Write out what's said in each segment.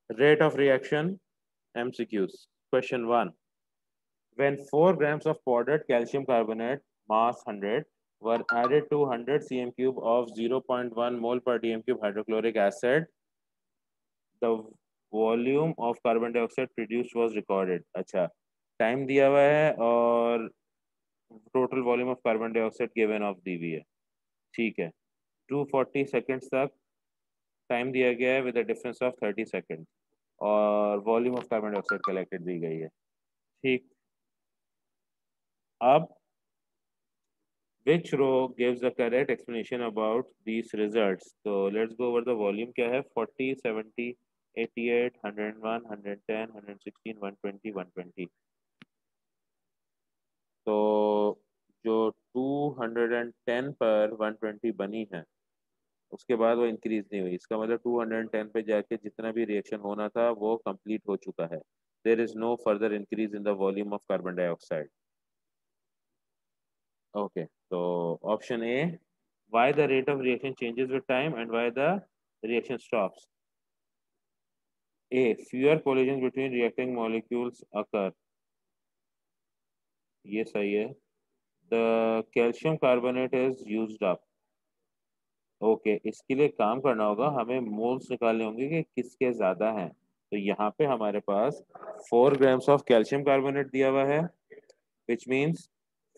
Rate of reaction, MCQs. Question 1. When 4 grams of powdered calcium carbonate, mass 100, were added to 100 cm cube of 0.1 mole per dm cube hydrochloric acid, the volume of carbon dioxide produced was recorded. अच्छा, time दिया हुआ है और total volume of carbon dioxide given off दी हुई है. ठीक है. 240 सेकेंड्स तक टाइम दिया गया है with a difference of 30 second और volume of carbon dioxide collected दी गई है. ठीक. अब which row gives the correct explanation about these results? So let's go over the volume. क्या है? 40, 70, 88, 101, 110, 116, 120, 120. तो जो 210 पर 120 बनी है उसके बाद वो इंक्रीज नहीं हुई. इसका मतलब 210 पे जाके जितना भी रिएक्शन होना था वो कंप्लीट हो चुका है. There is no further increase in the volume of carbon dioxide. Okay, तो option A, why the rate of reaction changes with time and why the reaction stops. A, fewer collisions between reacting molecules occur. ये सही है. The calcium carbonate is used up. Okay, इसके लिए काम करना होगा, हमें मोल्स निकालने होंगे कि किसके ज्यादा हैं. तो यहाँ पे हमारे पास 4 grams ऑफ कैल्शियम कार्बोनेट दिया हुआ है, विच मीन्स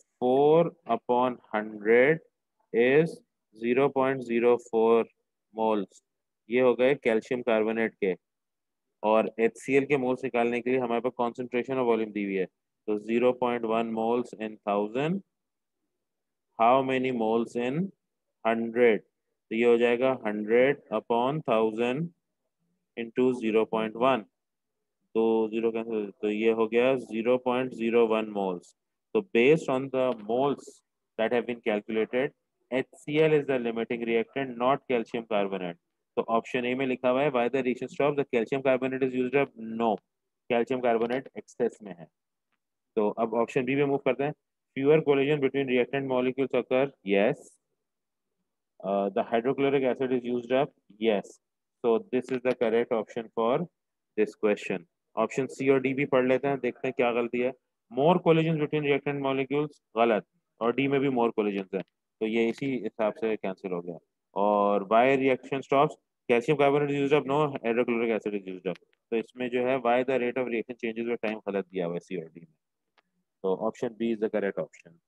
4/100 इज 0.04 मोल्स. ये हो गए कैल्शियम कार्बोनेट के. और HCl के मोल्स निकालने के लिए हमारे पास कॉन्सेंट्रेशन और वॉल्यूम दी हुई है. तो 0.1 moles in 1000, how many moles in 100. तो ये हो जाएगा 100/1000 इंटू 0.1. तो जीरो कैंसिल, तो ये हो गया 0.01 moles. So based on the moles that have been calculated, HCl is the limiting reactant, not calcium carbonate. तो ऑप्शन ए में लिखा हुआ है why the reaction stops, the calcium carbonate is used up. No, calcium carbonate excess में है. तो अब option B में मूव करते हैं. fewer collision between reactant molecules occur. Yes. The hydrochloric acid is used up. Yes. So this is the correct option for this question. Option C और D भी पढ़ लेते हैं, देखते हैं क्या गलती है. More collision between reactant molecules गलत, और डी में भी मोर कोलिजन है, तो ये इसी हिसाब से कैंसिल हो गया. और by reaction stops, calcium carbonate used up, no hydrochloric acid is used up. तो इसमें जो है by the rate of reaction changes with time गलत दिया हुआ है सी और डी में. तो option B is the correct option.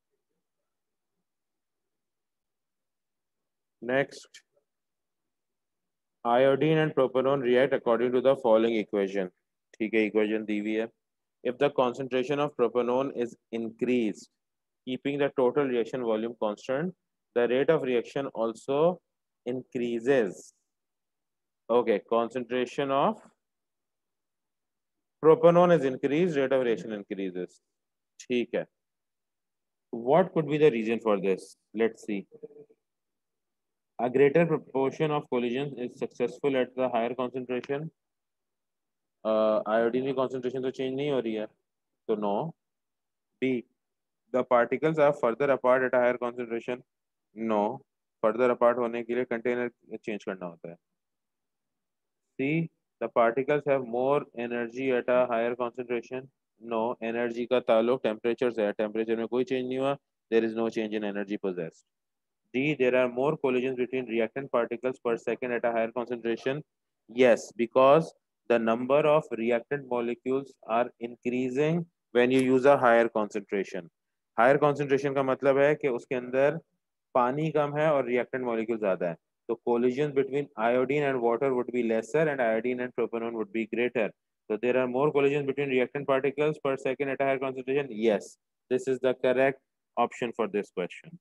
Next, iodine and propanone react according to the following equation. ठीक है, equation दी हुई है. If the concentration of propanone is increased, keeping the total reaction volume constant, the rate of reaction also increases. Okay, concentration of propanone is increased, rate of reaction increases. ठीक है. What could be the reason for this? Let's see. A greater proportion of collisions is successful at the higher concentration. Iodine की concentration तो change नहीं हो रही है, तो no. B, the particles are further apart at a higher concentration. No, further apart होने के लिए container change करना होता है. C, the particles have more energy at a higher concentration. No, energy का ताल्लुक temperature से है, temperature में कोई change नहीं हुआ, there is no change in energy possessed. D, there are more collisions between reactant particles per second at a higher concentration. Yes, because the number of reactant molecules are increasing when you use a higher concentration. Higher concentration का मतलब है कि उसके अंदर पानी कम है और reactant molecule ज़्यादा है. So collisions between iodine and water would be lesser and iodine and propanone would be greater. So there are more collisions between reactant particles per second at a higher concentration. Yes, this is the correct option for this question.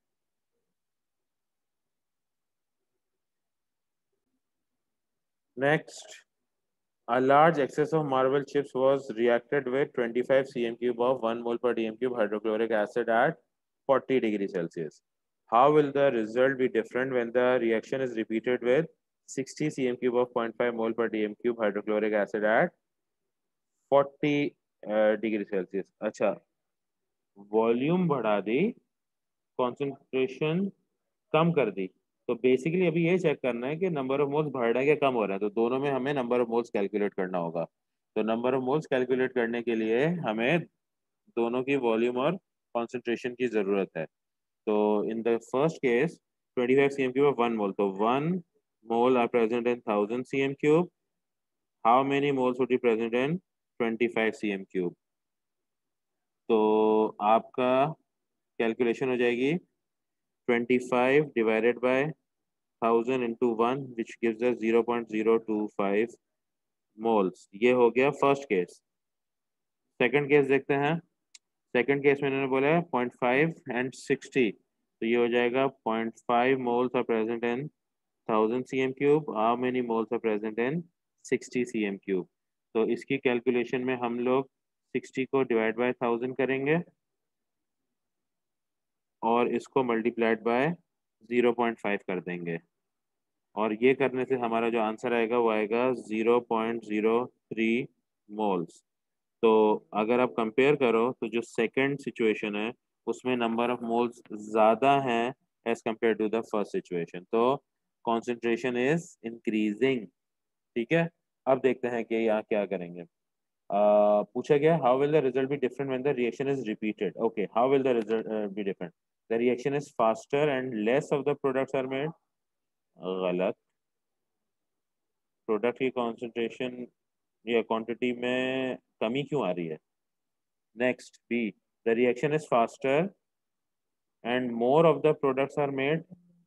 Next, a large excess of marble chips was reacted with 25 cm cube of 1 mole per dm cube hydrochloric acid at 40 degrees Celsius. How will the result be different when the reaction is repeated with 60 cm cube of 0.5 mole per dm cube hydrochloric acid at 40 degree Celsius. अच्छा, volume बढ़ा दी, concentration कम कर दी. तो basically अभी ये check करना है कि नंबर ऑफ मोल्स बढ़ रहे हैं कि कम हो रहे हैं, तो दोनों में हमें नंबर ऑफ मोल्स कैलकुलेट करना होगा। तो नंबर ऑफ मोल्स कैलकुलेट करने के लिए हमें दोनों की वॉल्यूम और कॉन्सेंट्रेशन की ज़रूरत है। तो in the first case 25 cm cube of 1 mole, तो 1 mole are present in 1000 cm cube. How many moles would be present in 25 cm cube? तो आपका कैलकुलेशन हो जाएगी 25 divided by 1000 into 1 which gives us 0.025 moles. ये हो गया first case. Second case देखते हैं। सेकंड केस में इन्होंने बोला है 0.5 एंड 60, तो ये हो जाएगा 0.5 moles are present in 1000 cm cube. How many moles are present in 60 cm cube? तो इसकी कैलकुलेशन में हम लोग 60 को डिवाइड बाय 1000 करेंगे और इसको मल्टीप्लाइड बाय 0.5 कर देंगे, और ये करने से हमारा जो आंसर आएगा वो आएगा 0.03 मोल्स। तो अगर आप कंपेयर करो तो जो सेकंड सिचुएशन है उसमें नंबर ऑफ मोल्स ज़्यादा हैं as compare to the first situation, तो कॉन्सेंट्रेशन इज इंक्रीजिंग। ठीक है। अब देखते हैं कि यहाँ क्या करेंगे। पूछा गया how will the result be different when the reaction is repeated. Okay, how will the result be different? The reaction is faster and less of the products are made. गलत। प्रोडक्ट की कॉन्सेंट्रेशन या quantity में कमी क्यों आ रही है? Next B, the reaction is faster and more of the products are made.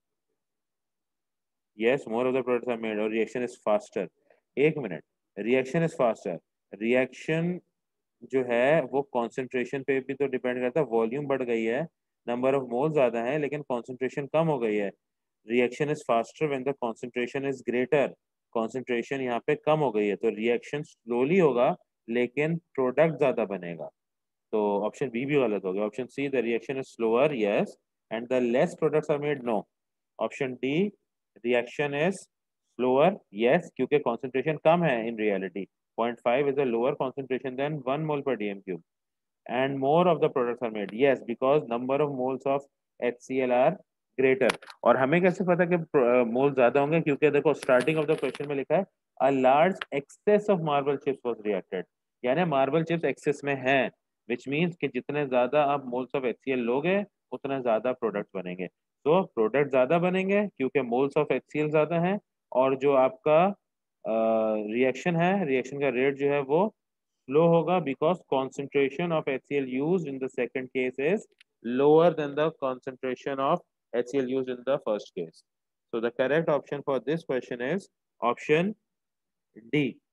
Yes, more of the products are made और रिएक्शन इज फास्टर। एक minute, reaction is faster, reaction जो है वो कॉन्सेंट्रेशन पे भी तो डिपेंड करता है। वॉल्यूम बढ़ गई है, नंबर ऑफ मोल ज्यादा है, लेकिन कॉन्सेंट्रेशन कम हो गई है। Reaction is faster when the concentration is greater. Concentration यहाँ पे कम हो गई है तो रिएक्शन स्लोली होगा लेकिन प्रोडक्ट ज्यादा बनेगा। तो ऑप्शन बी भी गलत हो गया। Option C, the reaction is slower, yes, and the less products are made, no. Option D, reaction is slower, yes, क्योंकि कॉन्सेंट्रेशन कम है in reality. 0.5 is a lower concentration than 1 mole per dm cube. And more of the products are made. Yes, because number of moles of HCl are greater. और हमें कैसे पता कि मोल ज्यादा होंगे? क्योंकि देखो स्टार्टिंग ऑफ द क्वेश्चन में लिखा है a large excess of marble chips was reacted, यानी मार्बल चिप्स एक्सेस में हैं, विच मीन्स कि जितने ज्यादा आप मोल्स ऑफ HCl लोगे उतना ज्यादा प्रोडक्ट बनेंगे। तो प्रोडक्ट ज्यादा बनेंगे क्योंकि मोल्स ऑफ HCl ज्यादा हैं, और जो आपका रिएक्शन है, रिएक्शन का रेट जो है वो स्लो होगा because concentration of HCl used in the second case is lower than the concentration of HCl used in the first case. So the correct option for this question is option D.